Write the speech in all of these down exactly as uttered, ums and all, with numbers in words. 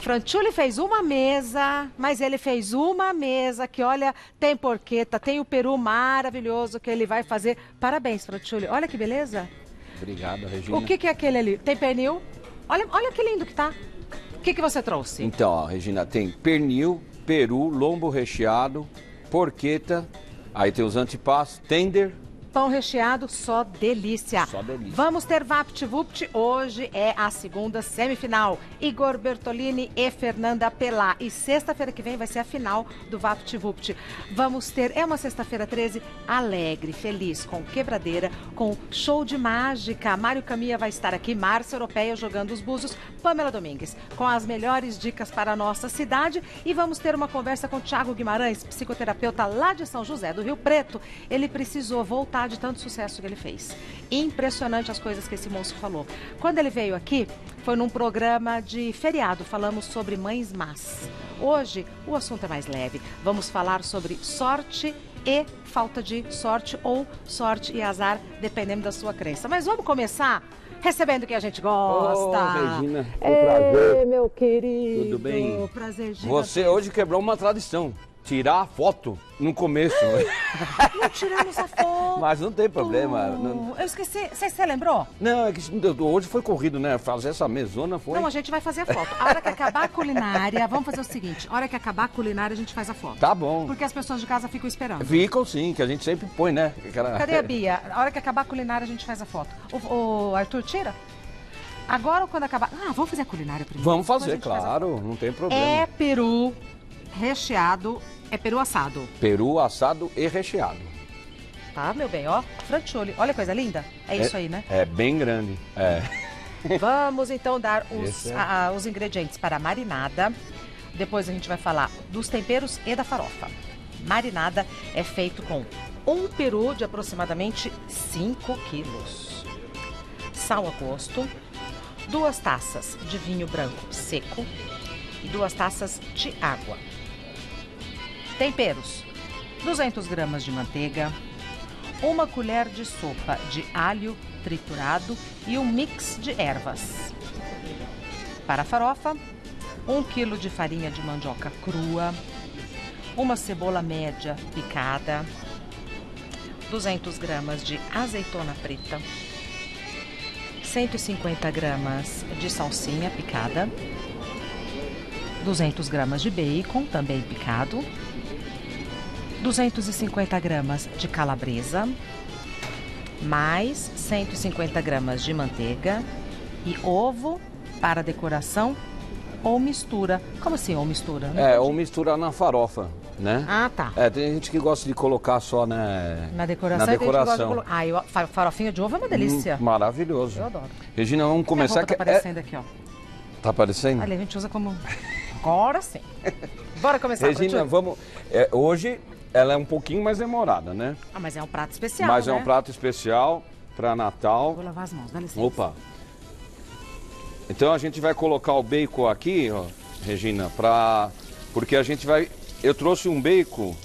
Franciulli fez uma mesa, mas ele fez uma mesa que, olha, tem porqueta, tem o peru maravilhoso que ele vai fazer. Parabéns, Franciulli. Olha que beleza. Obrigado, Regina. O que, que é aquele ali? Tem pernil? Olha, olha que lindo que tá. O que, que você trouxe? Então, ó, Regina, tem pernil, peru, lombo recheado, porqueta, aí tem os antepassos, tender. Pão recheado, só delícia. Só delícia. Vamos ter VaptVupt. Hoje é a segunda semifinal. Igor Bertolini e Fernanda Pelá. E sexta-feira que vem vai ser a final do VaptVupt. Vamos ter, é uma sexta-feira treze, alegre, feliz, com quebradeira, com show de mágica. Mário Camilla vai estar aqui, Márcia Europeia jogando os búzios, Pamela Domingues, com as melhores dicas para a nossa cidade. E vamos ter uma conversa com Thiago Guimarães, psicoterapeuta lá de São José do Rio Preto. Ele precisou voltar de tanto sucesso que ele fez. Impressionante as coisas que esse moço falou. Quando ele veio aqui, foi num programa de feriado, falamos sobre mães más. Hoje, o assunto é mais leve. Vamos falar sobre sorte e falta de sorte, ou sorte e azar, dependendo da sua crença. Mas vamos começar recebendo o que a gente gosta. Ô, Regina, um prazer. Meu querido. Tudo bem? Prazer, gigantesco. Você hoje quebrou uma tradição. Tirar a foto no começo. Não tiramos a foto. Mas não tem problema. Não... Eu esqueci. Você, você lembrou? Não, é que hoje foi corrido, né? Fazer essa mesona foi... Não, a gente vai fazer a foto. A hora que acabar a culinária, vamos fazer o seguinte. A hora que acabar a culinária, a gente faz a foto. Tá bom. Porque as pessoas de casa ficam esperando. Ficam sim, que a gente sempre põe, né? Aquela... Cadê a Bia? A hora que acabar a culinária, a gente faz a foto. O, o Arthur, tira? Agora, quando acabar... Ah, vamos fazer a culinária primeiro. Vamos fazer, claro. Não tem problema. É peru recheado... É peru assado. Peru assado e recheado. Tá, meu bem, ó. Franciulli. Olha que coisa linda. É, é isso aí, né? É bem grande. É. Vamos então dar os, é... a, os ingredientes para a marinada. Depois a gente vai falar dos temperos e da farofa. Marinada é feito com um peru de aproximadamente cinco quilos. Sal a gosto. Duas taças de vinho branco seco. E duas taças de água. Temperos, duzentas gramas de manteiga, uma colher de sopa de alho triturado e um mix de ervas. Para a farofa, um quilo de farinha de mandioca crua, uma cebola média picada, duzentas gramas de azeitona preta, cento e cinquenta gramas de salsinha picada, duzentas gramas de bacon também picado, duzentas e cinquenta gramas de calabresa, mais cento e cinquenta gramas de manteiga e ovo para decoração ou mistura. Como assim, ou mistura? Não é, entendi. Ou mistura na farofa, né? Ah, tá. É, tem gente que gosta de colocar só, né? Na decoração. Na decoração. De colo... Ah, eu... farofinha de ovo é uma delícia. Hum, maravilhoso. Eu adoro. Regina, vamos começar... A roupa tá aparecendo é... aqui, ó. Tá aparecendo? Ali, a gente usa como... Agora sim. Bora começar. Regina, vamos... É, hoje... Ela é um pouquinho mais demorada, né? Ah, mas é um prato especial, Mas né? é um prato especial para Natal. Vou lavar as mãos, dá licença. Opa! Então a gente vai colocar o bacon aqui, ó, Regina, pra... porque a gente vai... Eu trouxe um bacon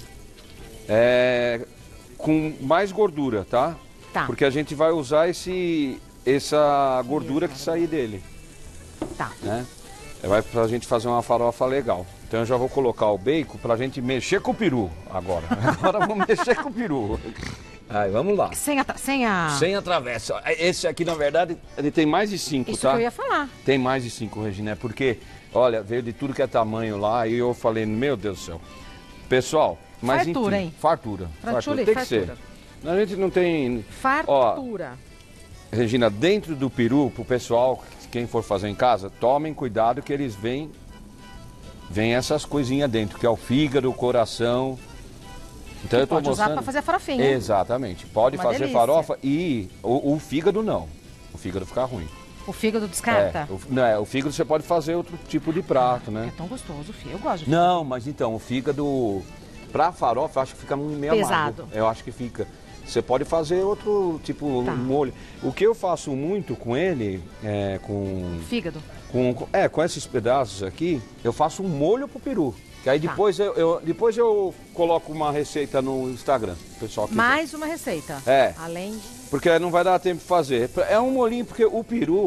é... com mais gordura, tá? Tá. Porque a gente vai usar esse... essa gordura que sair dele. Tá. Né? Vai pra gente fazer uma farofa legal. Então eu já vou colocar o bacon pra gente mexer com o peru agora. Agora vamos mexer com o peru. Aí, vamos lá. Sem a... Sem a, sem a travessa. Esse aqui, na verdade, ele tem mais de cinco, Isso tá? que eu ia falar. Tem mais de cinco, Regina, porque, olha, veio de tudo que é tamanho lá e eu falei, meu Deus do céu. Pessoal, mas fartura, enfim. Hein? Fartura, fartura. Tem que ser. A gente não tem... Fartura. Ó, Regina, dentro do peru, pro pessoal, quem for fazer em casa, tomem cuidado que eles vêm... Vem essas coisinhas dentro, que é o fígado, o coração. Então que eu tô pode mostrando... usar para fazer a farofinha. Exatamente. Pode Uma fazer delícia. farofa e o, o fígado não. O fígado fica ruim. O fígado descarta? É, o, não, é, o fígado você pode fazer outro tipo de prato, né? É tão gostoso o fígado. Eu gosto de fígado. Não, mas então, o fígado... Pra farofa, eu acho que fica meio pesado. Amargo. Eu acho que fica. Você pode fazer outro tipo tá. um molho. O que eu faço muito com ele, é com... Fígado. Com, é, com esses pedaços aqui, eu faço um molho pro peru. Que aí depois, tá. eu, eu, depois eu coloco uma receita no Instagram, pessoal. Mais quer. uma receita? É. Além de... Porque não vai dar tempo de fazer. É um molhinho, porque o peru,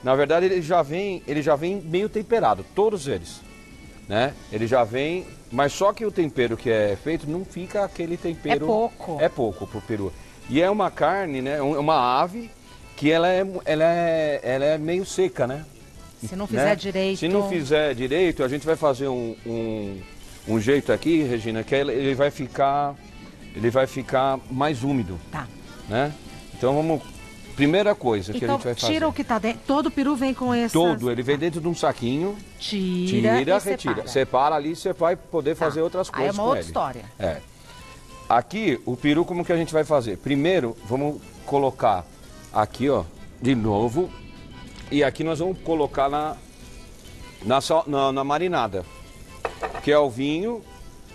Na verdade, ele já vem, ele já vem meio temperado, todos eles, né? Ele já vem, mas só que o tempero que é feito não fica aquele tempero... É pouco. É pouco pro peru. E é uma carne, né? É uma ave que ela é, ela é, ela é meio seca, né? Se não fizer né? direito... Se não fizer direito, a gente vai fazer um, um, um jeito aqui, Regina, que ele vai ficar, ele vai ficar mais úmido. Tá. Né? Então vamos... Primeira coisa então, que a gente vai fazer. Tira o que tá dentro. Todo o peru vem com esse. Todo, ele vem dentro de um saquinho. Tira, tira, e retira. separa. Separa ali, você vai poder Tá. fazer outras Aí coisas. é uma com outra ele. história. É. Aqui, o peru, como que a gente vai fazer? Primeiro, vamos colocar aqui, ó, de novo. E aqui nós vamos colocar na, na, sal- na, na marinada, que é o vinho.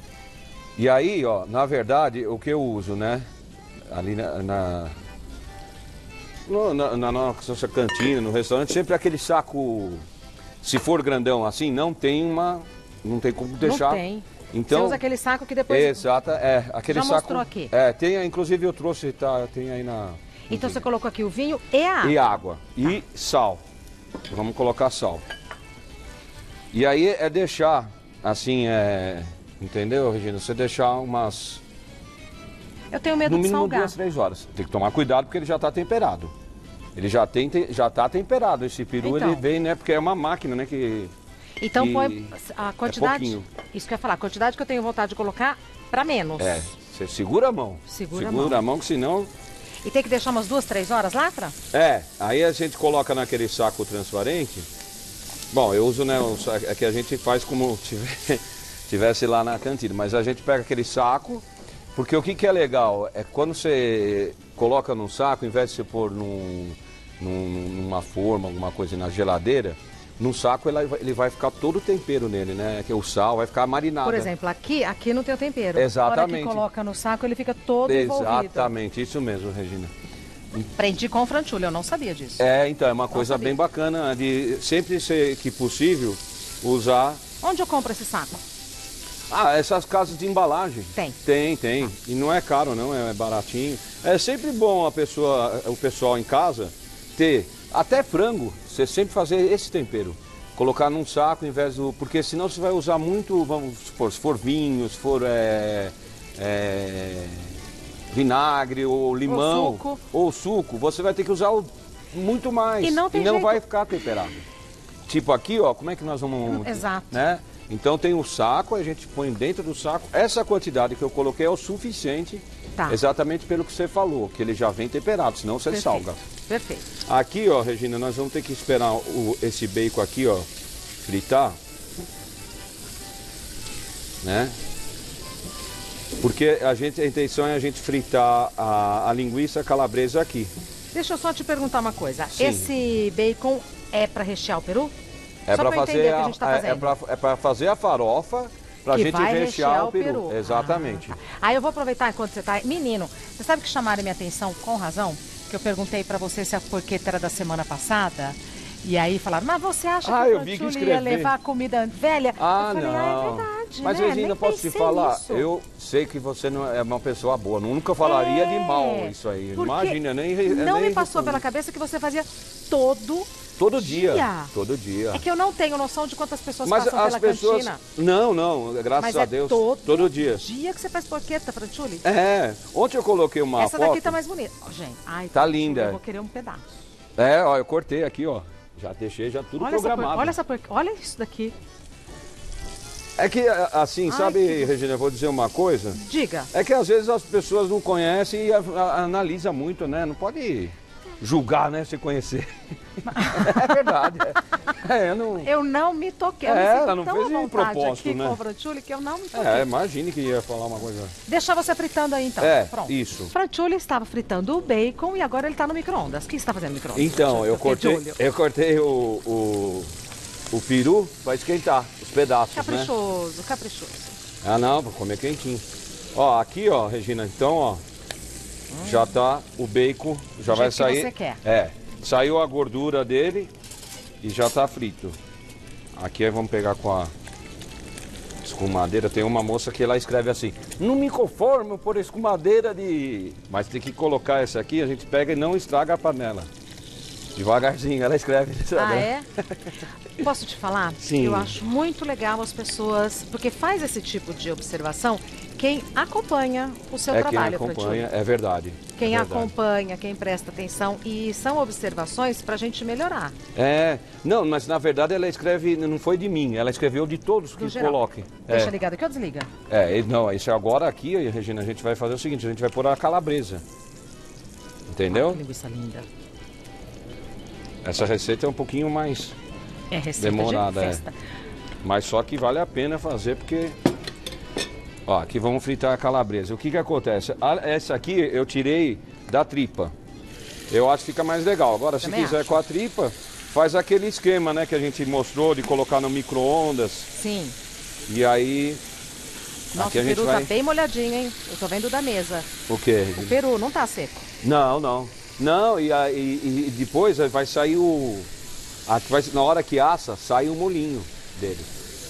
E aí, ó, na verdade, o que eu uso, né? Ali na, na, no- na, na nossa cantina, no restaurante, sempre aquele saco, se for grandão assim, não tem uma, não tem como deixar. Não tem. Então, Você usa aquele saco que depois... exata, é, aquele Já saco. mostrou aqui. É, tem, inclusive eu trouxe, tá, tem aí na. Então você colocou aqui o vinho e a água. E água. E sal. Vamos colocar sal. E aí é deixar, assim, é. Entendeu, Regina? Você deixar umas. Eu tenho medo No de mínimo salgar. duas, três horas. Tem que tomar cuidado porque ele já está temperado. Ele já tem, te- já tá temperado. Esse peru Então. ele vem, né? Porque é uma máquina, né? Que. Então E põe a quantidade... pouquinho. Isso que eu ia falar. A quantidade que eu tenho vontade de colocar para menos. É. Você segura a mão. Segura a segura mão. a mão, que senão. E tem que deixar umas duas, três horas lá, Fran? É, aí a gente coloca naquele saco transparente. Bom, eu uso, né, o saco, é que a gente faz como tiver- tivesse lá na cantina, mas a gente pega aquele saco, porque o que, que é legal é quando você coloca num saco, ao invés de você pôr num, num- numa forma, alguma coisa na geladeira, no saco ele vai, ele vai ficar todo o tempero nele, né? Que o sal vai ficar marinado. Por exemplo, aqui, aqui não tem o tempero. Exatamente. A hora que coloca no saco, ele fica todo envolvido. Exatamente, isso mesmo, Regina. Aprendi com o Franchulli, eu não sabia disso. É, então, é uma coisa sabia. bem bacana de sempre ser que possível usar. Onde eu compro esse saco? Ah, essas casas de embalagem. Tem. Tem, tem. E não é caro, não, é baratinho. É sempre bom a pessoa, o pessoal em casa ter até frango, você sempre fazer esse tempero. Colocar num saco em vez do. Porque senão você vai usar muito, vamos supor, se for vinho, se for é, é, vinagre ou limão Ou suco. ou suco, você vai ter que usar o- muito mais. E não tem jeito. vai ficar temperado. Tipo aqui, ó, como é que nós vamos. Exato. Né? Então tem o saco, a gente põe dentro do saco. Essa quantidade que eu coloquei é o suficiente, Tá. exatamente pelo que você falou, que ele já vem temperado, senão você Perfeito. salga. Perfeito. Aqui, ó, Regina, nós vamos ter que esperar o- esse bacon aqui, ó, fritar. Né? Porque a, gente, a intenção é a gente fritar a, a linguiça calabresa aqui. Deixa eu só te perguntar uma coisa. Sim. Esse bacon é para rechear o peru? É Só para pra eu fazer, entender o que a, a gente tá é- fazendo. é pra- é pra fazer a farofa pra Que gente vai rechear, o peru. Exatamente. Ah, tá. Aí eu vou aproveitar enquanto você tá... Menino, você sabe que chamaram minha atenção com razão? Que eu perguntei pra você se a porqueta era da semana passada. E aí falaram, mas você acha Ah, que eu o vi que Franchulli ia escrever. levar a comida velha? Ah, eu falei, não. ah, é verdade, Mas né? Regina, Nem posso te pensei falar? nisso. Eu sei que você não é uma pessoa boa. Nunca falaria É, de mal isso aí. porque Imagina, nem re- Não nem me passou respondi. pela cabeça que você fazia todo Todo dia. dia. Todo dia. É que eu não tenho noção de quantas pessoas Mas passam as pela pessoas. cantina. Não, não, graças Mas a é Deus. todo, dia. dia que você faz porqueta, Franchulli. É. Ontem eu coloquei uma Essa foto. daqui tá mais bonita. Ó, gente, ai, Tá Franchulli, linda. Eu vou querer um pedaço. É, ó, eu cortei aqui, ó. Já deixei já tudo Olha essa, por... programado. olha essa por... Olha isso daqui. É que, assim, Ai, sabe, que- Regina, eu vou dizer uma coisa. Diga. É que às vezes as pessoas não conhecem e a- a- analisa muito, né? Não pode julgar, né, se conhecer. É verdade. É, É, eu não... Eu não me toquei. Eu É, me sinto ela não tão fez à de vontade propósito, aqui né? com o Franchulli que eu não me toquei. É, imagine que ia falar uma coisa. Deixa você fritando aí, então. É, Pronto. isso. Franchulli estava fritando o bacon e agora ele está no micro-ondas. O que você está fazendo no micro-ondas? Então, eu fiquei de cortei, olho. eu cortei o, o, o peru para esquentar os pedaços, né? Caprichoso, caprichoso. Ah, não, para comer quentinho. Ó, aqui, ó, Regina, então, ó, já tá o bacon, já Do vai jeito que sair. você quer. É, saiu a gordura dele e já tá frito. Aqui aí vamos pegar com a escumadeira. Tem uma moça que ela escreve assim: não me conformo por escumadeira de... Mas tem que colocar essa aqui, a gente pega e não estraga a panela. Devagarzinho, ela escreve. Ah, é? Posso te falar? Sim. Eu acho muito legal as pessoas, porque faz esse tipo de observação quem acompanha o seu É trabalho, quem acompanha, Franciulli. é verdade. Quem é verdade. acompanha, quem presta atenção, e são observações para a gente melhorar. É, não, mas na verdade ela escreve, não foi de mim, ela escreveu de todos que No geral. coloquem. Deixa É. ligado aqui ou desliga? É, não, isso agora aqui, Regina, a gente vai fazer o seguinte, a gente vai pôr a calabresa. Entendeu? Ah, que linguiça linda. Essa receita é um pouquinho mais É receita demorada, de é. festa. Mas só que vale a pena fazer porque... Ó, aqui vamos fritar a calabresa. O que que acontece? A- Essa aqui eu tirei da tripa. Eu acho que fica mais legal. Agora, se Também quiser acho. com a tripa, faz aquele esquema, né, que a gente mostrou de colocar no micro-ondas. Sim. E aí... Nosso aqui a gente peru vai... tá bem molhadinho, hein? Eu tô vendo da mesa. O quê, O Regina? peru não tá seco. Não, não. Não, e, aí, e depois vai sair o... a- vai- na hora que assa, sai o molinho dele.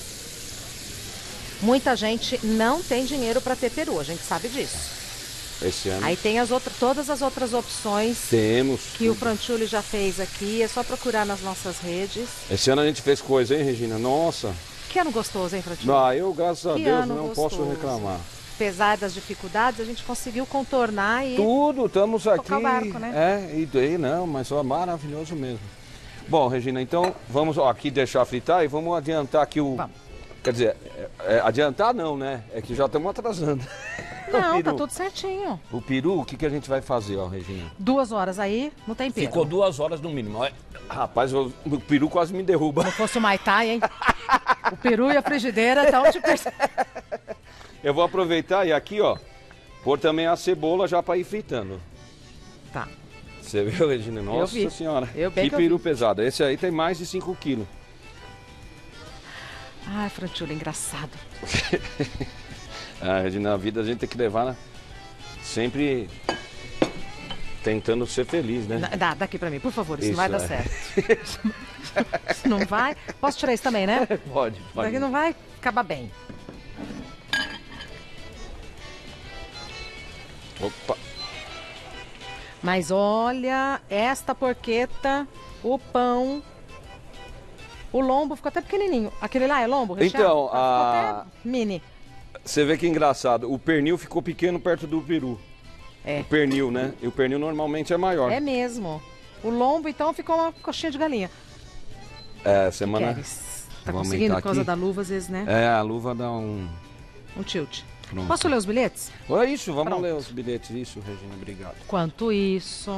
Muita gente não tem dinheiro para ter peru, a gente sabe disso. Esse ano Aí tem as outras, todas as outras opções temos. que o Franciulli já fez aqui. É só procurar nas nossas redes. Esse ano a gente fez coisa, hein, Regina? Nossa. Que ano gostoso, hein, Franciulli? Ah, eu, graças a Que Deus, ano não gostoso. posso reclamar. Apesar das dificuldades, a gente conseguiu contornar e... Tudo, estamos aqui. Tocar o barco, né? É, e daí não, mas ó, maravilhoso mesmo. Bom, Regina, então vamos ó, aqui deixar fritar e vamos adiantar aqui o... Vamos. Quer dizer, é, é, adiantar não, né? É que já estamos atrasando. Não, o tá peru, tudo certinho. o peru, o que, que a gente vai fazer, ó, Regina? Duas horas aí no tempero. Ficou duas horas no mínimo. Olha, rapaz, o, o peru quase me derruba. Se fosse o Maitai, hein? O peru e a frigideira estão te percebendo. Eu vou aproveitar e aqui, ó, pôr também a cebola já para ir fritando. Tá. Você viu, Regina? Nossa vi. senhora. Eu bem que que eu peru vi. pesado. Esse aí tem mais de cinco quilos. Ai, Franciulli, engraçado. Ah, Regina, na vida a gente tem que levar, né? Sempre tentando ser feliz, né? Dá, daqui pra mim, por favor, isso, Isso, não vai dar é. certo. Isso não vai. Posso tirar isso também, né? Pode, pode. Daqui não vai acabar bem. Opa. Mas olha, esta porqueta, o pão, o lombo ficou até pequenininho. Aquele lá é lombo, recheado? Então, Ficou a- até mini. Você vê que engraçado. O pernil ficou pequeno perto do peru. É. O pernil, né? E o pernil normalmente é maior. É mesmo. O lombo, então, ficou uma coxinha de galinha. É, semana... Queres? Tá Vou conseguindo aumentar por causa aqui. da luva, às vezes, né? É, a luva dá um... Um tilt. Pronto. Posso ler os bilhetes? É isso, vamos Pronto. ler os bilhetes. Isso, Regina, obrigado. Quanto isso.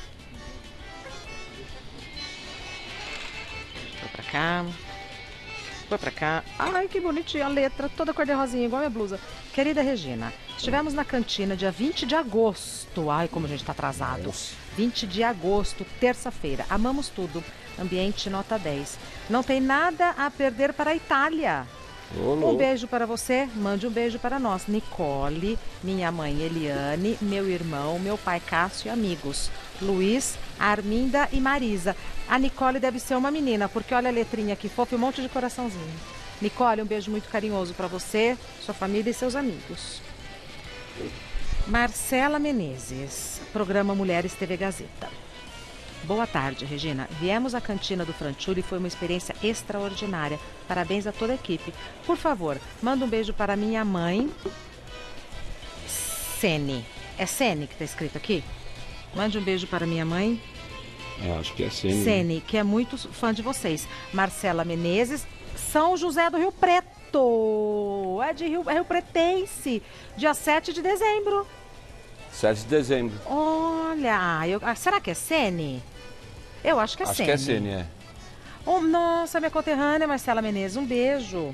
Foi pra cá. Foi pra cá. Ai, que bonitinha a letra, toda cor de rosinha, igual a minha blusa. Querida Regina, estivemos na cantina dia vinte de agosto. Ai, como a gente tá atrasado. Nossa. vinte de agosto, terça-feira. Amamos tudo. Ambiente nota dez. Não tem nada a perder para a Itália. Ô, Um louco. beijo para você, mande um beijo para nós. Nicole, minha mãe Eliane, meu irmão, meu pai Cássio e amigos. Luiz, Arminda e Marisa. A Nicole deve ser uma menina, porque olha a letrinha aqui, fofa e um monte de coraçãozinho. Nicole, um beijo muito carinhoso para você, sua família e seus amigos. Marcela Menezes, programa Mulheres T V Gazeta. Boa tarde, Regina. Viemos à cantina do Franciulli e foi uma experiência extraordinária. Parabéns a toda a equipe. Por favor, manda um beijo para minha mãe, Sene. É Sene que está escrito aqui? Mande um beijo para minha mãe, É, acho que é Sene. Sene, que é muito fã de vocês. Marcela Menezes, São José do Rio Preto. É de Rio, é Rio Pretense. Dia sete de dezembro. sete de dezembro. Olha, eu, ah, será que é Sene? Eu acho que é Acho Sene. que é Sene, é. Oh, nossa, minha conterrânea Marcela Menezes, um beijo.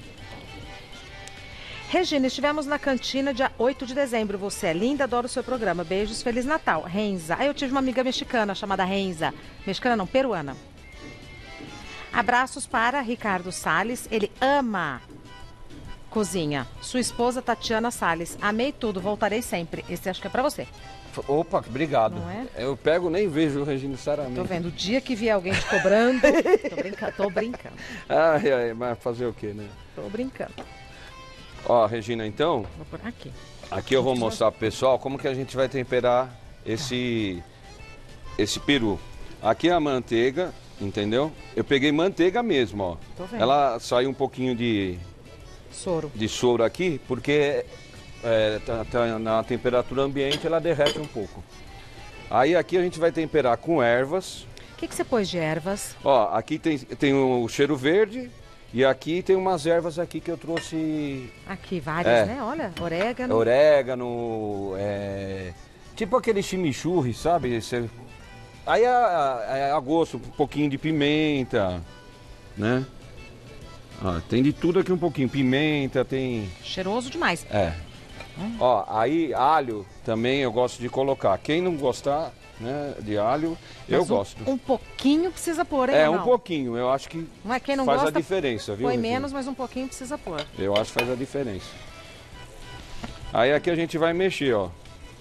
Regina, estivemos na cantina dia oito de dezembro. Você é linda, adoro o seu programa. Beijos, Feliz Natal. Renza. Ah, eu tive uma amiga mexicana chamada Renza. Mexicana não, peruana. Abraços para Ricardo Salles. Ele ama cozinha. Sua esposa Tatiana Salles. Amei tudo, voltarei sempre. Esse acho que é pra você. Opa, obrigado. Não é? Eu pego nem vejo, Regina, sinceramente. Tô vendo. O dia que vier alguém te cobrando. Tô brincando, tô brincando. Ai, ai, mas fazer o quê, né? Tô brincando. Ó, Regina, então, Vou por aqui. aqui eu vou mostrar pro pessoal como que a gente vai temperar esse, esse peru. Aqui é a manteiga, entendeu? Eu peguei manteiga mesmo, ó. Tô vendo. Ela saiu um pouquinho de, Soro. de soro aqui, porque é, tá, tá na temperatura ambiente ela derrete um pouco. Aí aqui a gente vai temperar com ervas. O que, que você pôs de ervas? Ó, aqui tem, tem o cheiro verde e aqui tem umas ervas aqui que eu trouxe. Aqui, várias, É. né? Olha, orégano. Orégano, é, tipo aquele chimichurri, sabe? Você, aí a, a, a gosto, um pouquinho de pimenta, né? Ó, tem de tudo aqui um pouquinho, pimenta, tem... Cheiroso demais. É. Hum. Ó, aí alho também eu gosto de colocar. Quem não gostar, né, de alho, eu Mas um- gosto. Um pouquinho precisa pôr, hein? É, ou um não? pouquinho, eu acho que Não é quem não faz gosta, a diferença, viu? põe Regina? menos, mas um pouquinho precisa pôr. Eu acho que faz a diferença. Aí aqui a gente vai mexer, ó.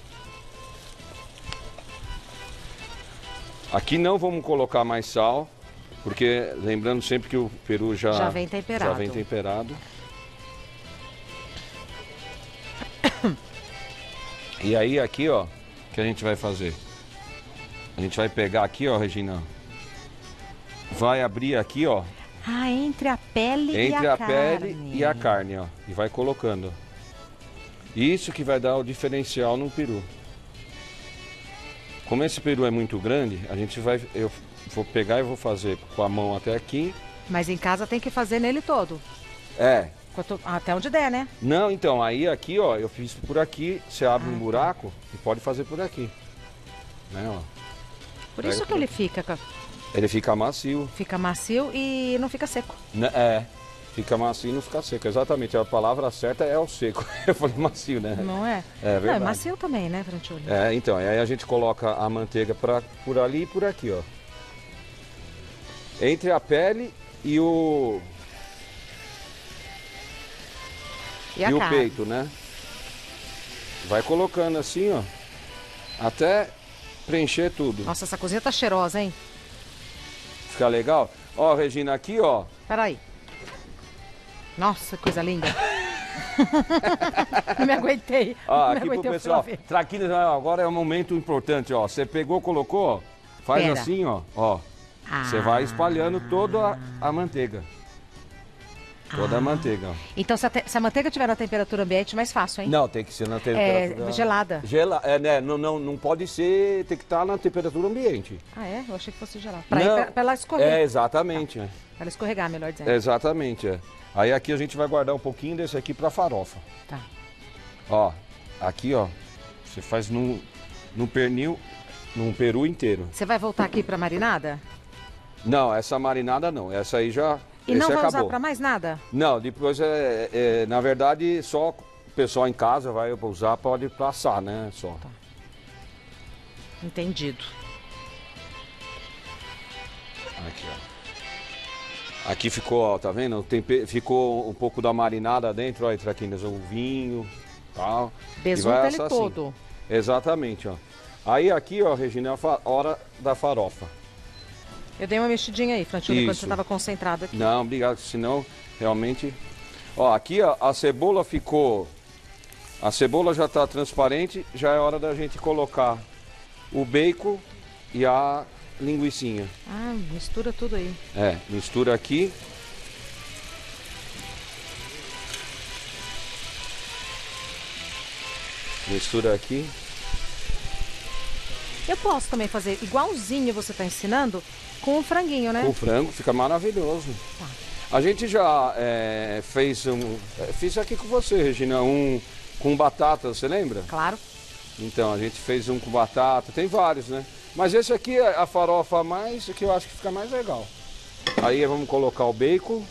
Aqui não vamos colocar mais sal, porque lembrando sempre que o peru já, Já vem temperado. já vem temperado. E aí aqui, ó, que a gente vai fazer? A gente vai pegar aqui, ó, Regina. Vai abrir aqui, ó, Ah, entre a pele entre e a, a pele carne. e a carne, ó. E vai colocando. Isso que vai dar o diferencial no peru. Como esse peru é muito grande, a gente vai, eu vou pegar e vou fazer com a mão até aqui. Mas em casa tem que fazer nele todo. É. Quanto- Até onde der, né? Não, então, aí aqui, ó, eu fiz por aqui, você abre Ah, um tá. buraco e pode fazer por aqui. Né, ó. Por Pega isso que por ele aqui. fica, ca- Ele fica macio. fica macio e não fica seco. Né? É. Fica macio e não fica seco. Exatamente, a palavra certa é o seco. Eu falei macio, né? Não é? É Não, é verdade. macio também, né, Francioli? É, então, aí a gente coloca a manteiga pra, por ali e por aqui, ó. Entre a pele e o, E a e o carne? peito, né? Vai colocando assim, ó, até preencher tudo. Nossa, essa cozinha tá cheirosa, hein? Fica legal? Ó, Regina, aqui, ó. Peraí. Nossa, que coisa linda. Não me aguentei. Ó, Não me aqui pro aguentei, eu fui pessoal. lá ver. Traquinas, ó, agora é um momento importante, ó. Você pegou, colocou, ó. Faz Pera. assim, ó. Ó. Você vai espalhando toda a, a manteiga. Toda a Ah. manteiga, ó. Então, se a, te- se a manteiga estiver na temperatura ambiente, mais fácil, hein? Não, tem que ser na É, temperatura... gelada. Gela... É, né? Não, não, não pode ser... Tem que estar na temperatura ambiente. Ah, é? Eu achei que fosse gelada. Pra, Não, pra, pra ela escorrer. É, exatamente. É. Pra ela escorregar, melhor dizendo. Exatamente, é. Aí aqui a gente vai guardar um pouquinho desse aqui pra farofa. Tá. Ó, aqui, ó. Você faz no, no pernil, num peru inteiro. Você vai voltar aqui pra marinada? Não, essa marinada não. Essa aí já... E esse não vai acabou. usar pra mais nada? Não, depois é, é... Na verdade, só o pessoal em casa vai usar, pode passar, né? Só. Tá. Entendido. Aqui, ó. Aqui ficou, ó, tá vendo? Tempe... Ficou um pouco da marinada dentro, ó, traquinas, o vinho, tal. Besunta E vai ele assar assim. todo. Exatamente, ó. Aí aqui, ó, Regina, é a fa- hora da farofa. Eu dei uma mexidinha aí, Francioli, quando Isso. você estava concentrado aqui. Não, obrigado, senão realmente... Ó, aqui ó, a cebola ficou... A cebola já tá transparente, já é hora da gente colocar o bacon e a linguicinha. Ah, mistura tudo aí. É, mistura aqui. Mistura aqui. Eu posso também fazer igualzinho você está ensinando com o franguinho, né? Com frango, fica maravilhoso. Tá. A gente já é, fez um... é, Fiz aqui com você, Regina, um com batata, você lembra? Claro. Então, a gente fez um com batata, tem vários, né? Mas esse aqui é a farofa a mais, que eu acho que fica mais legal. Aí vamos colocar o bacon.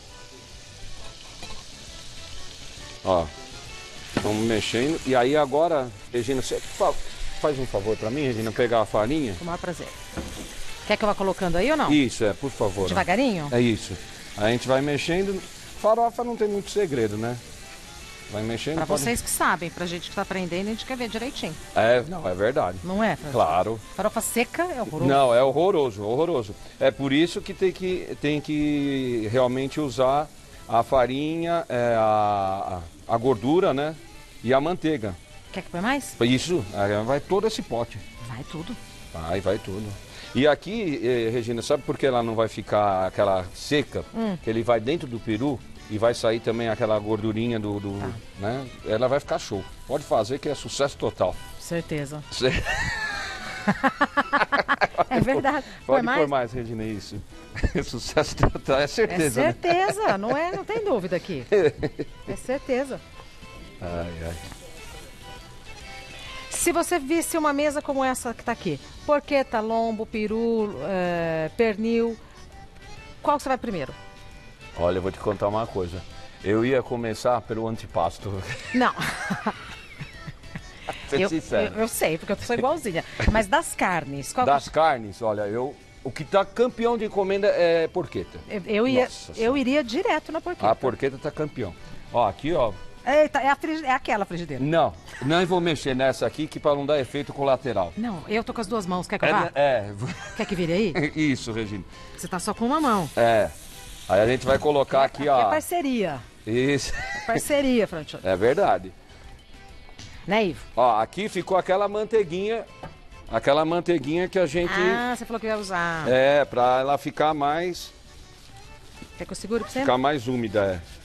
Ó, vamos mexendo. E aí agora, Regina, você fa- faz um favor pra mim, Regina, pegar a farinha? Com o maior prazer. Quer que eu vá colocando aí ou não? Isso, é, por favor. ó. Devagarinho? É isso. Aí a gente vai mexendo. Farofa não tem muito segredo, né? Vai mexendo. Pra pode- vocês que sabem, pra gente que tá aprendendo, a gente quer ver direitinho. É, não, é verdade. Não é, Francioli? Claro. Farofa seca é horroroso. Não, é horroroso, horroroso. É por isso que tem que, tem que realmente usar a farinha, é, a, a a gordura, né? E a manteiga. Quer que põe mais? Isso, aí vai todo esse pote. Vai tudo. Vai, vai tudo. E aqui, eh, Regina, sabe por que ela não vai ficar aquela seca? Hum. Que ele vai dentro do peru e vai sair também aquela gordurinha do... do Ah. né? Ela vai ficar show. Pode fazer que é sucesso total. Certeza. Cê... É verdade. Pode Põe pôr mais? mais, Regina, isso. Sucesso total, é É certeza, né? certeza, não é? Não tem dúvida aqui. É certeza. Ai, ai. Se você visse uma mesa como essa que está aqui, porqueta, lombo, peru, é, pernil, qual que você vai primeiro? Olha, eu vou te contar uma coisa. Eu ia começar pelo antipasto. Não. Ser eu, sincero. eu, eu sei, porque eu sou igualzinha. Mas das carnes, qual Das que... carnes, olha, eu... O que tá campeão de encomenda é porqueta. eu, eu, ia, Nossa eu Senhora. iria direto na porqueta. A porqueta tá campeão. Ó, aqui, ó. Eita, é, a frigi- é aquela frigideira. Não, não vou mexer nessa aqui que para não dar efeito colateral. Não, eu tô com as duas mãos. Quer que eu vá? É, Quer que vire aí? é, isso, Regina. Você tá só com uma mão. É. Aí a gente vai colocar aqui, É ó. parceria. Isso. Parceria, Francione. É verdade. Né, Ivo? Ó, aqui ficou aquela manteiguinha, aquela manteiguinha que a gente... Ah, você falou que ia usar. É, pra ela ficar mais, Quer que eu segure pra você? ficar mais úmida, é.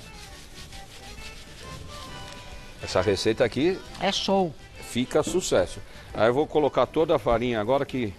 Essa receita aqui É show. fica sucesso. Aí eu vou colocar toda a farinha agora que...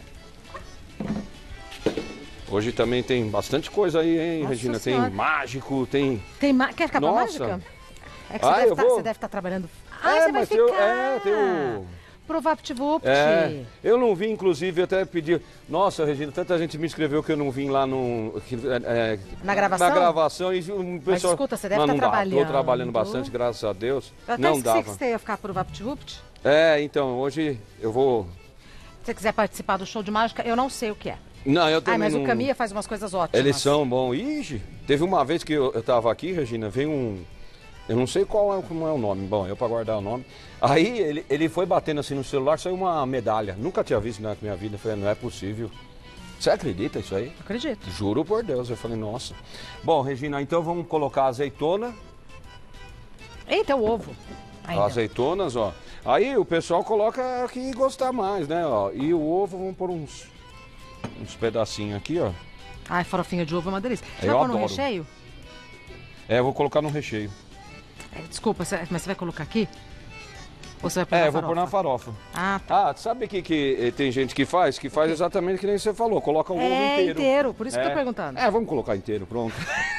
Hoje também tem bastante coisa aí, hein, Nossa Regina? Senhora. Tem mágico, tem... Tem ma... Quer ficar Nossa. pra mágica? É que Ah, você, deve eu tá, vou. você deve estar trabalhando. Ah, É, você vai mas eu- ficar. é, tem o- Pro VaptVupt. É, eu não vim, inclusive, até pedir... Nossa, Regina, tanta gente me escreveu que eu não vim lá no... que, é, Na gravação? Na gravação e o pessoal... escuta, você deve Mas tá não dá, trabalhando. Tô trabalhando bastante, graças a Deus. Eu até não esqueci dava. que você ia ficar pro VaptVupt. É, então, hoje eu vou... Se você quiser participar do show de mágica, eu não sei o que é. Não, eu Ah, também mas não... o Camilla faz umas coisas ótimas. Eles são bons. Ixi, teve uma vez que eu, eu tava aqui, Regina, veio um... Eu não sei qual é, como é o nome. Bom, eu pra guardar o nome. Aí ele, ele foi batendo assim no celular, saiu uma medalha. Nunca tinha visto na minha vida. Eu falei, não é possível. Você acredita isso aí? Acredito. Juro por Deus. Eu falei, nossa. Bom, Regina, então vamos colocar azeitona. Eita, o ovo. Ainda. Azeitonas, ó. Aí o pessoal coloca o que gostar mais, né? Ó. E o ovo, vamos pôr uns, uns pedacinhos aqui, ó. Ai, farofinha de ovo é uma delícia. Você Eu vai pôr no adoro. recheio? É, eu vou colocar no recheio. É, desculpa, você- mas você vai colocar aqui? Ou você vai pôr É, na eu vou pôr na farofa? farofa. Ah, tá. Ah, sabe o que, que eh, tem gente que faz? Que faz exatamente que nem você falou, coloca o ovo É inteiro. inteiro, por isso que eu É. tô perguntando. É, vamos colocar inteiro, pronto.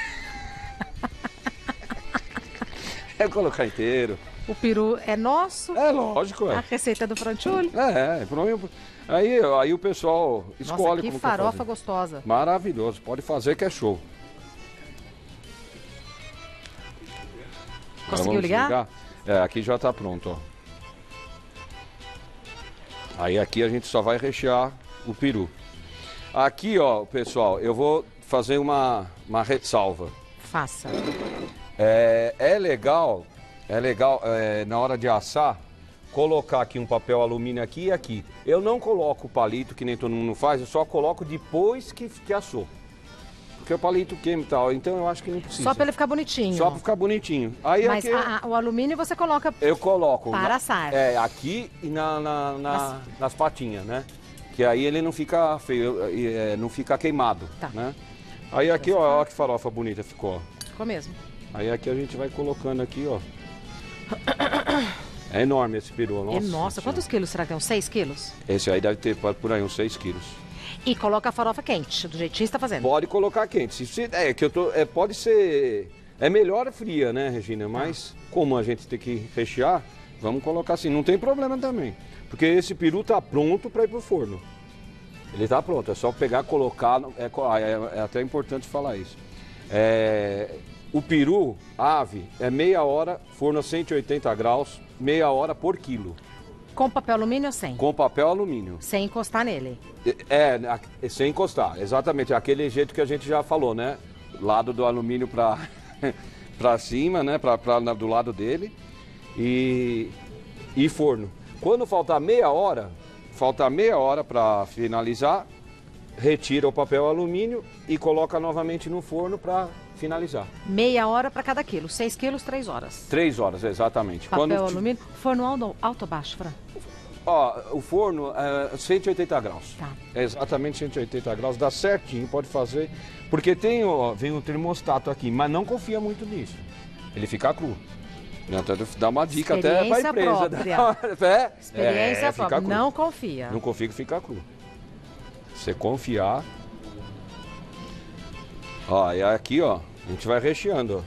É colocar inteiro. O peru é nosso, É lógico, a é. receita do Francione. É, é, pronto. Aí, aí o pessoal escolhe Nossa, que como quer farofa fazer. gostosa. Maravilhoso, pode fazer que é show. Agora Conseguiu vamos ligar? É, aqui já tá pronto, ó. Aí aqui a gente só vai rechear o peru. Aqui, ó, pessoal, eu vou fazer uma, uma ressalva. Faça. É, é legal, é legal é, na hora de assar, colocar aqui um papel alumínio aqui e aqui. Eu não coloco o palito, que nem todo mundo faz, eu só coloco depois que, que assou. Porque o palito queima e tal, então eu acho que não precisa. Só pra ele ficar bonitinho. Só pra ficar bonitinho. Aí Mas aqui a- a- o alumínio você coloca eu coloco. para na- assar. É, aqui e na, na- na- Nas- nas patinhas, né? Que aí ele não fica feio, e, é, não fica queimado, Tá. né? Aí aqui, ó, ó que farofa bonita ficou, ó. Ficou mesmo. Aí aqui a gente vai colocando aqui, ó. É enorme esse peru, nossa. E, nossa, Senhora. quantos quilos será que é? Uns seis quilos? Esse aí deve ter por aí uns seis quilos. E coloca a farofa quente, do jeitinho que você tá fazendo. Pode colocar quente. Se você, é que eu tô, é, pode ser, é melhor fria, né, Regina? Mas como a gente tem que rechear, vamos colocar assim. Não tem problema também, porque esse peru tá pronto para ir pro forno. Ele tá pronto, é só pegar, colocar. no- É, co- é, é até importante falar isso. É, o peru, ave, é meia hora, forno a cento e oitenta graus, meia hora por quilo, Com papel alumínio ou sem? com papel alumínio. Sem encostar nele. É, é, sem encostar, exatamente, aquele jeito que a gente já falou, né? Lado do alumínio para para cima, né? Pra, pra, na- do lado dele e, e forno. Quando faltar meia hora, faltar meia hora para finalizar, retira o papel alumínio e coloca novamente no forno para finalizar. Meia hora para cada quilo. Seis quilos, três horas. Três horas, exatamente. Papel Quando ti- alumínio. Forno alto, alto ou baixo, Fran? Ó, o forno é cento e oitenta graus. Tá. É exatamente cento e oitenta graus, dá certinho, pode fazer. Porque tem, ó, vem o termostato aqui, mas não confia muito nisso. Ele fica cru. Então, dá uma dica até pra Experiência empresa. própria. É, Experiência é, própria. fica cru. Não confia. Não confia que fica cru. Você confiar. Ó, e aqui, ó, a gente vai recheando,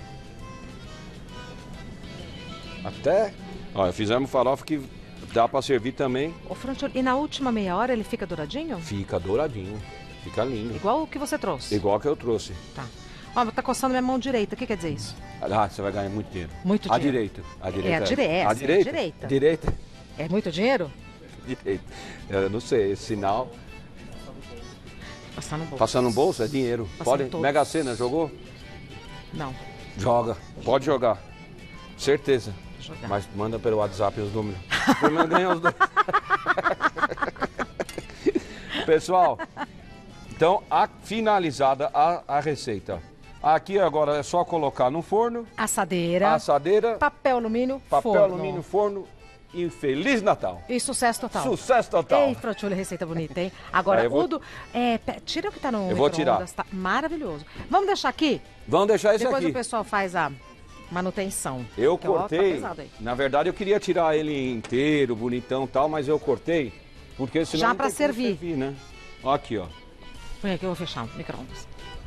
ó. Até, ó, fizemos farofa que dá pra servir também. Ô, Francioli, e na última meia hora ele fica douradinho? Fica douradinho, fica lindo. Igual o que você trouxe? Igual que eu trouxe. Tá. Ó, tá coçando minha mão direita. O que quer dizer isso? Ah, você vai ganhar muito dinheiro. Muito A dinheiro. direita. A direita. É a direita. A direita. A direita. Direita. É muito dinheiro? Direita. Eu não sei, esse sinal. Passar no bolso. Passar no bolso é dinheiro. Passar Pode? em todos. Mega Sena, jogou? Não. Joga. Pode jogar. Certeza. Jogar. Mas manda pelo WhatsApp os números. Pelo menos ganha os dois. Pessoal, então, a, finalizada a, a receita. Aqui agora é só colocar no forno, Assadeira. assadeira, Papel alumínio. papel forno. alumínio, forno e Feliz Natal. E sucesso total. Sucesso total. Ei, Francioli, receita bonita, hein? Agora, Aí eu vou- o do... É, pe- tira o que tá no Eu vou tirar. micro-ondas, tá maravilhoso. Vamos deixar aqui? Vamos deixar esse Depois aqui. o pessoal faz a manutenção. Eu Que, ó, tá cortei, pesado aí. na verdade eu queria tirar ele inteiro, bonitão e tal, mas eu cortei, porque senão Já não pra tem como servir. servir, né? Ó aqui, ó. Põe aqui, eu vou fechar o micro-ondas.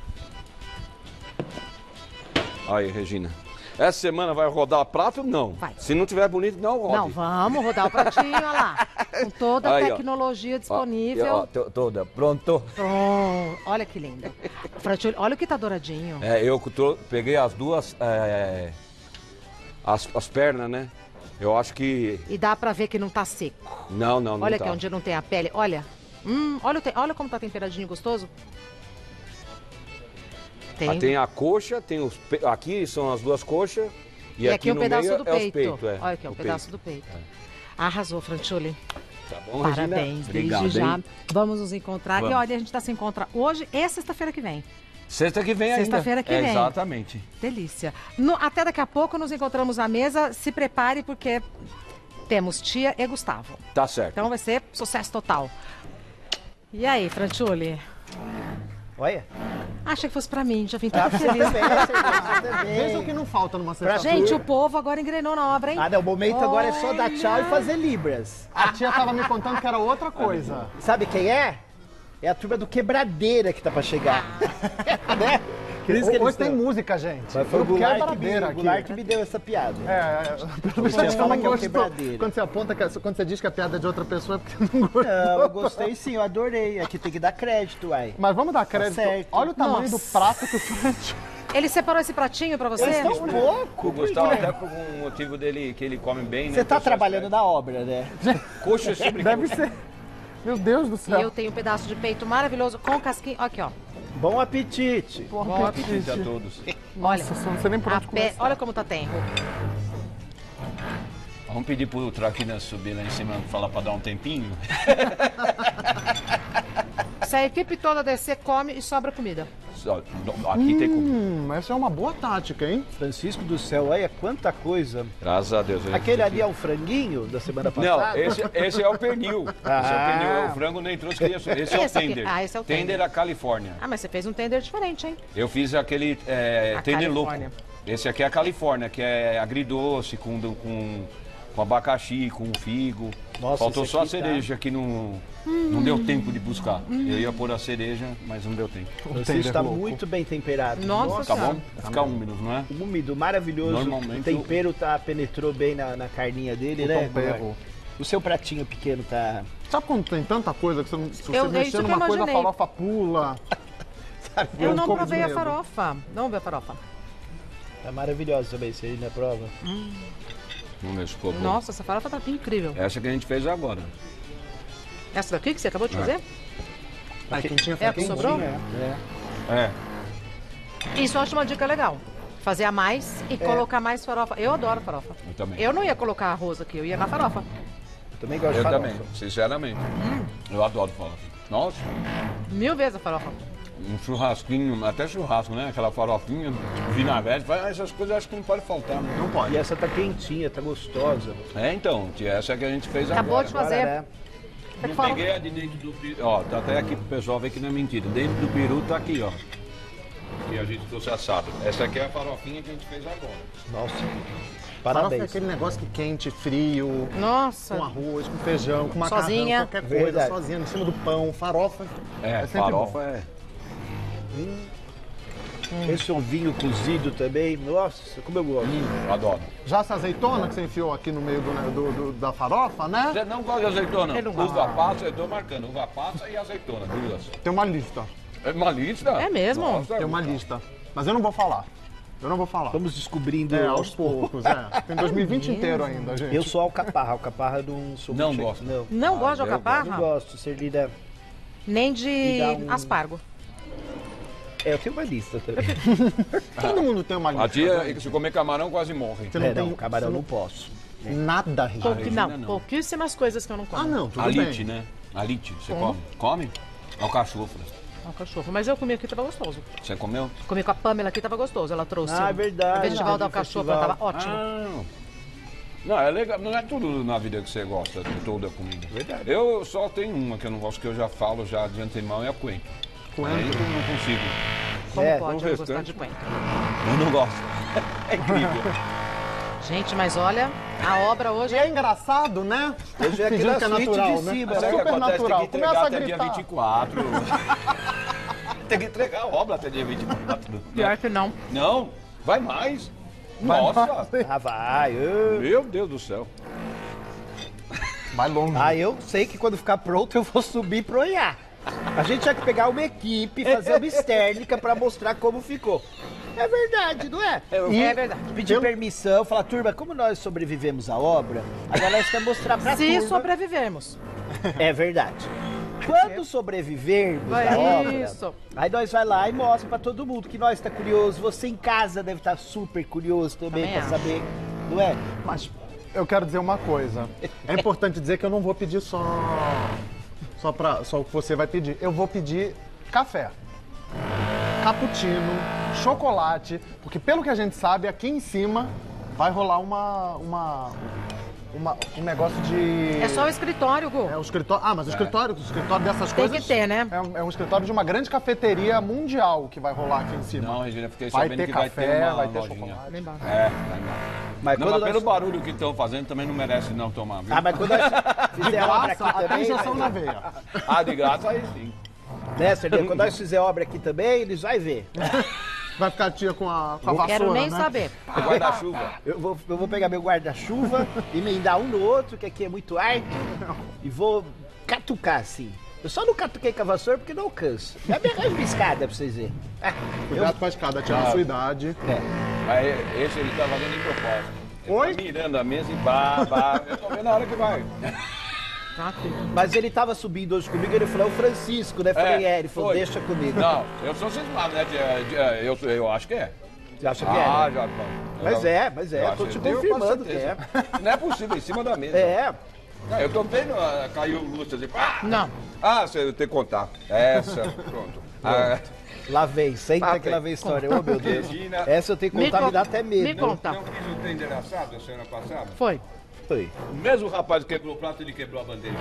Aí, Regina. Essa semana vai rodar prato? Não. Vai. Se não tiver bonito, não rode. Não, vamos rodar o pratinho, olha lá. Com toda a Aí, ó. tecnologia Ó, disponível. ó, to- toda, pronto. Pronto. Olha que lindo. Francioli, olha o que tá douradinho. É, eu tô- peguei as duas, é, as, as pernas, né? Eu acho que... E dá pra ver que não tá seco. Não, não, não Olha tá. aqui onde não tem a pele. Olha. Hum, olha, o te- olha como tá temperadinho gostoso. Tem. Ah, tem a coxa, tem os... pe- Aqui são as duas coxas. E, E aqui um no pedaço meio do é os peito. peitos. É, Olha aqui, um o pedaço peito. do peito. Arrasou, Francioli. Tá bom, Regina? Parabéns, Obrigado, desde já. hein? Vamos nos encontrar. Vamos. E olha, a gente tá se encontra hoje e sexta-feira que vem. Sexta que vem ainda. Sexta-feira que É, vem. Exatamente. Delícia. No- até daqui a pouco nos encontramos à mesa. Se prepare porque temos tia e Gustavo. Tá certo. Então vai ser sucesso total. E aí, Francioli? Olha. Achei que fosse pra mim, já vim toda Ah, você feliz. também, você também. Veja o que não falta numa sexta-feira. Gente, o povo agora engrenou na obra, hein? Ah, não, o momento agora é só dar tchau e fazer libras. A tia tava me contando que era outra coisa. Sabe quem é? É a turma do Quebradeira que tá pra chegar. né? Por isso que eles Hoje tem estão. música, gente. Mas foi o Grupo Goulart que, me, Quebradeira o aqui. Goulart que me deu essa piada. É, pelo Você menos fala não que é o gostou. Quebradeira. Quando você aponta, que- quando você diz que a piada é de outra pessoa, é porque não gostou. Não, eu gostei sim, eu adorei. Aqui tem que dar crédito, uai. Mas vamos dar crédito. certo. Olha o tamanho Nossa. do prato que o Fred... Ele separou esse pratinho pra você? Eles estão loucos. O Gustavo, até por um motivo dele, que ele come bem, né? Você tá Pessoas trabalhando pedem. na obra, né? Coxa sempre Deve coxa. ser... Meu Deus do E céu. eu tenho um pedaço de peito maravilhoso com casquinha. Aqui, ó. Bom apetite. Bom Bom apetite. A todos. Olha, Nossa, não sei nem por a onde pé, começar. olha como tá tenro. Vamos pedir pro Traquina subir lá em cima e falar pra dar um tempinho? Se a equipe toda descer, come e sobra comida. Ó, Aqui tem comida. Hum, essa é uma boa tática, hein? Francisco do céu, olha quanta coisa. Graças a Deus. Aquele ali é o franguinho da semana Não, passada? esse, esse é o pernil. Esse é o Ah. pernil. O frango nem trouxe. que Esse, esse é o Esse aqui. tender. Ah, esse é o Tender tender. da Califórnia. Ah, mas você fez um tender diferente, hein? Eu fiz aquele é, A tender louco. Califórnia. Esse aqui é a Califórnia, que é agridoce, com, com, com abacaxi, com figo. Nossa, Faltou esse só a aqui tá- cereja que não, não deu tempo de buscar. Eu ia pôr a cereja, mas não deu tempo. O Francisco tender está louco. muito bem temperado. Nossa Tá Senhora. bom? Vai ficar úmido, não é? Úmido, maravilhoso. Normalmente o tempero tá, penetrou bem na, na carninha dele, né? tempero. Goulart? O seu pratinho pequeno tá... Sabe quando tem tanta coisa que você, não- se você Eu- é mexer isso que eu numa coisa, a imaginei. farofa pula. Sabe? Eu um não pouco de provei a medo. farofa. Vamos ver a farofa. Tá maravilhoso também, você aí na prova. Vamos ver se ficou bom. Nossa, essa farofa tá incrível. Essa que a gente fez agora. Essa daqui que você acabou de fazer? Ai, quentinha, É a que sobrou? É. É. Isso eu acho uma dica legal. Fazer a mais e colocar mais farofa. Eu adoro farofa. Eu também. Eu não ia colocar arroz aqui, eu ia na farofa. Eu também gosto Eu de farofa. também, sinceramente. Eu adoro farofa. Nossa, Mil vezes a farofa. um churrasquinho, até churrasco, né? Aquela farofinha, vinagrete, essas coisas acho que não pode faltar. Né? Não pode. E essa tá quentinha, tá gostosa. É, então, tia, essa que a gente fez Acabou agora. de fazer. Agora, né? Eu peguei a de dentro do peru. Ó, tá até aqui pro pessoal ver que não é mentira. Dentro do peru tá aqui, ó. Que a gente trouxe assado. Essa aqui é a farofinha que a gente fez agora. Nossa, Farofa é parabéns. aquele negócio que quente, frio, Nossa. com arroz, com feijão, com macarrão, Sozinha. qualquer coisa, Verdade. sozinha, em cima do pão, farofa. É, sempre farofa bom. é. Esse ovinho cozido também, nossa, como eu gosto. Hum, adoro. Já essa azeitona que você enfiou aqui no meio do, né, do- do- da farofa, né? Você não gosta de azeitona? Eu não gosto. Uva passa, eu tô marcando. Uva passa e azeitona, duas. Tem uma lista. É uma lista? É mesmo? Nossa, Tem uma lista. Mas eu não vou falar. Eu não vou falar. Vamos descobrindo É, aos aos poucos, é. Tem dois mil e vinte inteiro ainda, gente. Eu sou alcaparra, alcaparra eu não sou Não muito- gosto. Não, Não Ah, gosta de eu alcaparra? não gosto. Serlida. Nem de Me dá um- aspargo. É, eu tenho uma lista também. Todo mundo tem uma lista. A tia, se comer camarão, quase morre. Você não É, tem não, camarão você não posso. nada, Regina. Pouqui- Regina, não, não. pouquíssimas coisas que eu não como. Ah, não, tudo Alite, bem. né? Alite, você Como? come? Come? Alcachofra. É um cachorro. Mas eu comi aqui, tava gostoso. Você comeu? Comi com a Pamela aqui, tava gostoso. Ela trouxe Ah, é um- verdade. o festival da Do alcachofra, festival. tava ótimo. Ah, não, é legal. Não é tudo na vida que você gosta, de toda a comida. Verdade. Eu só tenho uma que eu não gosto, que eu já falo já de antemão, é a coentro. Coentro? Aí eu não consigo. Como É, pode o eu gostar restante. de coentro? Eu não gosto. É incrível. Gente, mas olha, a obra hoje E é engraçado, né? Hoje é Fingindo aquela que é suíte natural, de né? cima, É Sabe o que super acontece? natural. Tem que Começa entregar a até dia gritar. vinte e quatro. Tem que entregar a obra até dia vinte e quatro. pior que não. Não, vai mais. Vai Nossa, mais. Ah, vai. eu- meu Deus do céu. Vai longe. Ah, eu sei que quando ficar pronto eu vou subir pro I A. A gente tinha que pegar uma equipe, fazer uma extérnica pra mostrar como ficou. É verdade, não é? E- É verdade. Pedir Pelo- permissão, falar, turma, como nós sobrevivemos à obra, agora nós queremos mostrar pra Se turma. sobrevivermos. É verdade. Quando sobrevivermos Vai à obra, isso. aí nós vai lá e mostra pra todo mundo que nós está curioso. Você em casa deve estar super curioso também, Também pra acho. saber, não é? Mas eu quero dizer uma coisa. É importante dizer que eu não vou pedir só, só, pra, só o que você vai pedir. Eu vou pedir café, cappuccino, chocolate, porque pelo que a gente sabe, aqui em cima vai rolar uma, uma, uma- um negócio de... É só o escritório, Gu. É o escritório. Ah, mas o escritório, o escritório dessas Tem coisas. que ter, né? É um, é um escritório de uma grande cafeteria mundial que vai rolar aqui em cima. Não, Regina, fiquei Vai sabendo ter que café, vai ter uma vai ter lojinha. chocolate. Bem bom. É, vai lá. Mas Não, quando mas nós... pelo barulho que estão fazendo também não merece não tomar, viu? Ah, mas quando nós De fizer obra graça, aqui até também, injeção na veia. Ah, de graça aí sim. né, Serginho? Quando nós fizer obra aqui também, eles vão ver. Vai ficar a tia com a, com a Não vassoura, quero nem né? saber. O guarda-chuva. Eu vou, eu vou pegar meu guarda-chuva, emendar um no outro, que aqui é muito alto, e vou catucar assim. Eu só não catuquei com a vassoura porque não alcanço. É me arranjo uma escada pra vocês verem. Ah, Cuidado com a escada, tia, Ah. na sua idade. é. Aí esse ele tá fazendo de propósito. Ele Oi? tá mirando a mesa e pá, pá. Eu tô vendo a hora que vai. Tá, filho. Mas ele tava subindo hoje comigo, ele falou, é o Francisco, né? Falei, é, ele falou, foi. deixa comigo. Não, eu sou cismado, né? tia? Tia, Eu, eu acho que é. Você acha que Ah, é? né? já. Mas é, mas é, Eu eu tô acho- te eu tenho confirmando que certeza. é. Não é possível, em cima da mesa. É, Não, eu tô vendo, ah, caiu o lustre assim, pá! Não. Ah, você tem que contar. Essa, pronto. Ah, lá vem, senta Lá que lá vem. vem a história. Ô, meu Deus. Regina. Essa eu tenho que Me contar, me, conta. dá até medo. Me conta. não quis o tender assado a semana passada? Foi. Foi. O mesmo rapaz que quebrou o prato, ele quebrou a bandeja.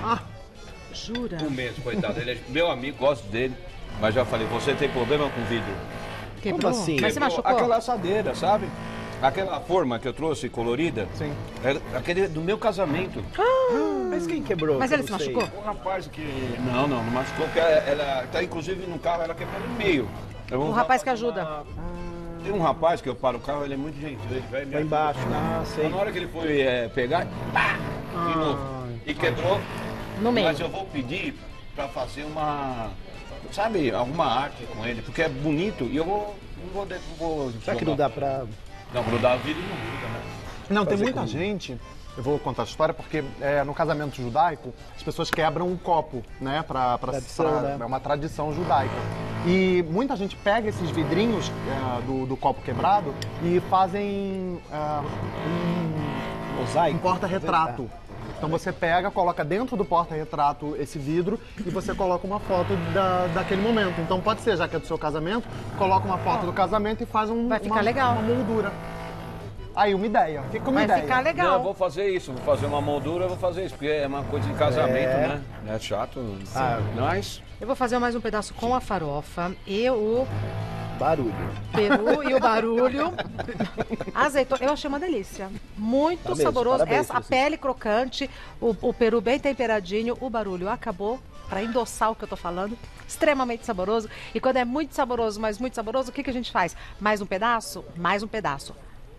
Jura? Um mês, coitado. Ele é meu amigo, gosto dele. Mas já falei, você tem problema com vidro? Quebrou? Como assim? Mas você Quebrou machucou? aquela assadeira, sabe? Aquela forma que eu trouxe colorida. Sim. É aquele do meu casamento. Mas quem quebrou? Mas Que ele eu se não sei. machucou? O rapaz que. Não, não, não machucou, porque ela, ela tá inclusive no carro, ela quebrou no meio. Eu vou O rapaz que fazer ajuda. uma- Tem um rapaz que eu paro o carro, ele é muito gentil, ele vai me Lá embaixo. Ah, ajudar. sei. Na hora que ele foi é, pegar, pá, de novo. E quebrou. No meio. Mas eu vou pedir pra fazer uma. Sabe, alguma arte com ele, porque é bonito e eu vou. Não vou, de- não vou Será que não dá pra... Não, grudar a vida não gruda, né? Não, tem Fazer muita com- gente. Eu vou contar a história porque é, no casamento judaico as pessoas quebram um copo, né? Pra, pra, Tradição, pra- né? É uma tradição judaica. E muita gente pega esses vidrinhos é, do, do copo quebrado e fazem é, um, Mosaico? um porta-retrato. Então você pega, coloca dentro do porta-retrato esse vidro e você coloca uma foto da, daquele momento. Então pode ser, já que é do seu casamento, coloca uma foto do casamento e faz um, Vai ficar uma, legal. uma moldura. Aí, uma ideia. Fica uma Vai ideia. ficar legal. Não, eu vou fazer isso, vou fazer uma moldura, eu vou fazer isso, porque é uma coisa de casamento, É. né? É chato. Ah. Mas Eu vou fazer mais um pedaço com a farofa e o Barulho. peru e o barulho. Azeitona, eu achei uma delícia. Muito Tá mesmo, saboroso. parabéns, Essa, a Francisco. pele crocante, o, o peru bem temperadinho, o barulho acabou. Pra endossar o que eu tô falando, extremamente saboroso. E quando é muito saboroso, mas muito saboroso, o que, que a gente faz? Mais um pedaço? Mais um pedaço.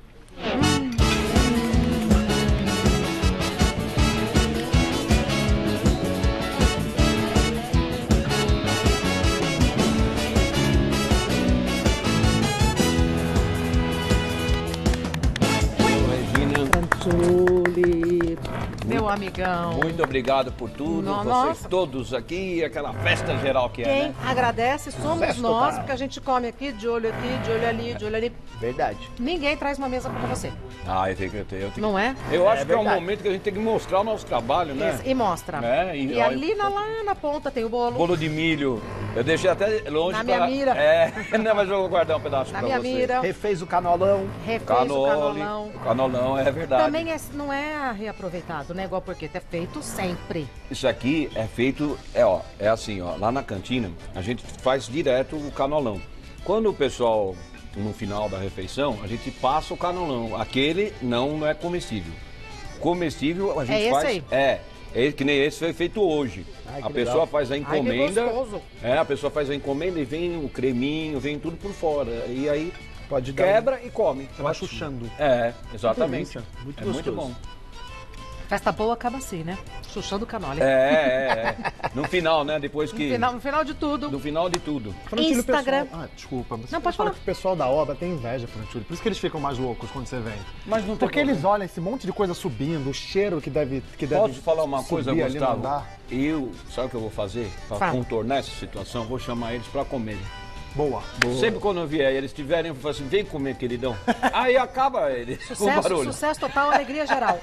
Regina, Julie, meu amigão. muito obrigado por tudo, No- vocês nossa. todos aqui, aquela festa geral que é, Quem né? agradece somos Festa nós, total. porque a gente come aqui, de olho aqui, de olho ali, de olho ali. Verdade. Ninguém traz uma mesa pra você, Ah, eu tenho que ter, eu tenho não é? Eu acho É que é um verdade. momento que a gente tem que mostrar o nosso trabalho, né? E mostra. É, e e olha- ali na, lá na ponta tem o bolo. Bolo de milho, eu deixei até longe Na pra... minha mira. É, não, mas eu vou guardar um pedaço Na pra minha vocês. mira, Refez o canolão. refez o Canole, canolão. o canolão, é verdade. Também é- não é reaproveitado, né? Igual porque é feito sempre. Isso aqui é feito, é, ó, é assim, ó, lá na cantina a gente faz direto o canolão. Quando o pessoal, no final da refeição, a gente passa o canolão. Aquele não, não é comestível. Comestível a gente esse faz. aí? É, é que nem esse foi feito hoje. Ai, que a pessoa legal. faz a Ai, que encomenda. gostoso. É, a pessoa faz a encomenda e vem o creminho, vem tudo por fora. E aí Pode dar um- quebra e come. Você vai chuchando. É, exatamente. delícia, muito é muito gostoso. bom. Festa boa acaba assim, né? Chuchando o canole. É, é, é. No final, né? Depois No que. final, no final de tudo. No final de tudo. Frantilho, Instagram. Pessoal... Ah, desculpa. Você Não, pode fala falar. que o pessoal da obra tem inveja, Frantilho. Por isso que eles ficam mais loucos quando você vem. Mas não tem Porque problema. eles olham esse monte de coisa subindo, o cheiro que deve que deve Posso falar uma coisa, subir ali no Gustavo? andar. Eu, sabe o que eu vou fazer? Para Fala. contornar essa situação, eu vou chamar eles para comerem. Boa. Sempre quando eu vier, eles tiverem, eu falo assim, vem comer, queridão. Aí acaba ele com o Sucesso, barulho. sucesso total, alegria geral.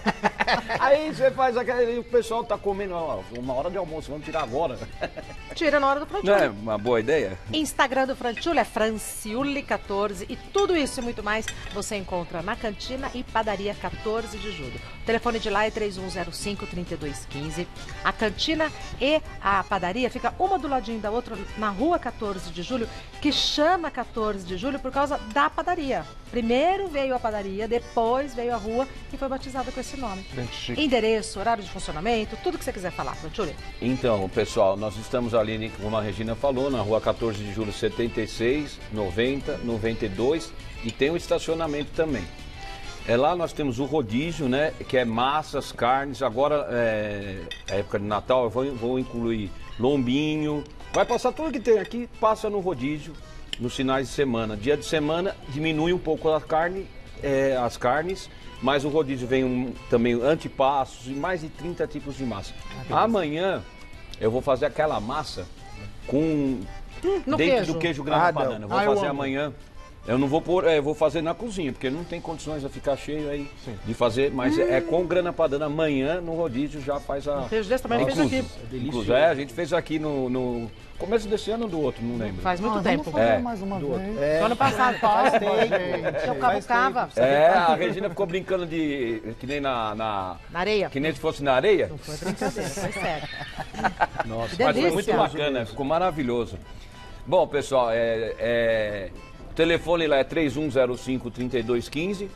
Aí você faz aquele, o pessoal tá comendo, ó, uma hora de almoço, vamos tirar agora. Tira na hora do Não Franchule. é uma boa ideia? Instagram do Franchule é Franciule quatorze e tudo isso e muito mais você encontra na Cantina e Padaria quatorze de julho. O telefone de lá é três um zero cinco, três dois um cinco. A Cantina e a Padaria fica uma do ladinho da outra na rua quatorze de julho, que chama quatorze de julho por causa da padaria. Primeiro veio a padaria, depois veio a rua que foi batizada com esse nome. Gente chique. Endereço, horário de funcionamento, tudo que você quiser falar, Franchule. Então, pessoal, nós estamos ali, como a Regina falou, na rua quatorze de julho, setenta e seis, noventa, noventa e dois e tem o estacionamento também. É, lá nós temos o rodízio, né, que é massas, carnes, agora é, é época de Natal, eu vou, vou incluir lombinho, vai passar tudo que tem aqui, passa no rodízio, nos finais de semana. Dia de semana diminui um pouco a carne, é, as carnes, mas o rodízio vem um, também antepassos e mais de trinta tipos de massa. Amanhã eu vou fazer aquela massa com no dentro queijo. do queijo grana Ah, não. padano. Eu vou Ah, eu fazer amo. amanhã. Eu não vou pôr, é, eu vou fazer na cozinha, porque não tem condições de ficar cheio aí Sim. de fazer, mas é, é com grana padano. Amanhã no rodízio já faz a. Um queijo desse também fez incluso. aqui. Incluso, é, a gente fez aqui no, no começo desse ano ou do outro, não lembro. Faz muito Ah, tempo. Vamos fazer É. mais uma vez. É, Ano passado, Faz faz tempo, gente. Eu cavucava. É, a Regina ficou brincando de. que nem na. na Na areia. que nem se fosse na areia. Não foi brincadeira, foi sério. Nossa, Que Mas foi delícia. muito bacana, ficou maravilhoso. Bom, pessoal, é, é, o telefone lá é três um zero cinco, três dois um cinco.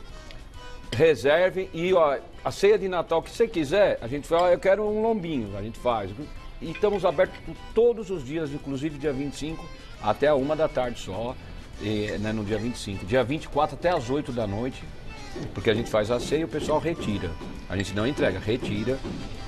Reserve e ó, a ceia de Natal que você quiser, a gente fala, ó, eu quero um lombinho, a gente faz. E estamos abertos todos os dias, inclusive dia vinte e cinco até a uma da tarde só, e, né, no dia vinte e cinco. Dia vinte e quatro até as oito da noite, porque a gente faz a ceia e o pessoal retira. A gente não entrega, retira.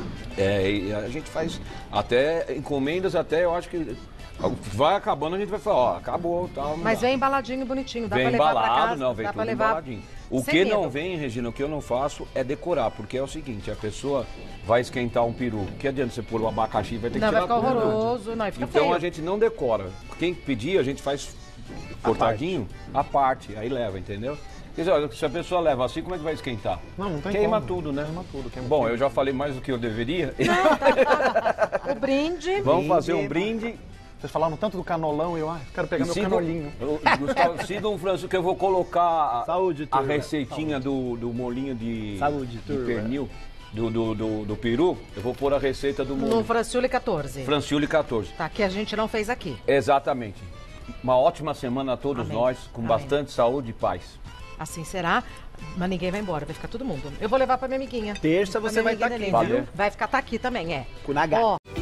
É, e a gente faz até encomendas, até eu acho que vai acabando, a gente vai falar, ó, acabou, tal. não Mas dá. vem embaladinho, bonitinho. Dá Vem pra levar embalado, pra casa, não, vem dá tudo pra levar embaladinho. O sem que medo. não vem, Regina, o que eu não faço é decorar, porque é o seguinte, a pessoa vai esquentar um peru, que adianta você pôr o abacaxi, vai ter que Não, vai tirar ficar tudo. horroroso. Não, e fica Então feio. a gente não decora. Quem pedir, a gente faz cortadinho, a parte, aí leva, entendeu? Quer dizer, olha, se a pessoa leva assim, como é que vai esquentar? Não, não tem Queima como. tudo, né? Queima tudo. Queima Bom, tudo. eu já falei mais do que eu deveria. Não, tá, tá. O brinde. Vamos fazer um brinde. Vocês falaram tanto do canolão e eu ah, quero pegar E meu sigam- canolinho. Eu- Gustavo, sigam o Francisco que eu vou colocar a, Saúde, a turma. receitinha do, do molinho de, Saúde, de turma. pernil, do, do, do, do peru. Eu vou pôr a receita do No molho. Franciuli quatorze. Franciuli quatorze. Tá, que a gente não fez aqui. Exatamente. Uma ótima semana a todos Amém. nós, com Amém. bastante saúde e paz. Assim será, mas ninguém vai embora, vai ficar todo mundo. Eu vou levar pra minha amiguinha. Terça Pra você minha vai estar amiguinha aqui, Helena. viu? Vai ficar tá aqui também, é. Com H. Ó,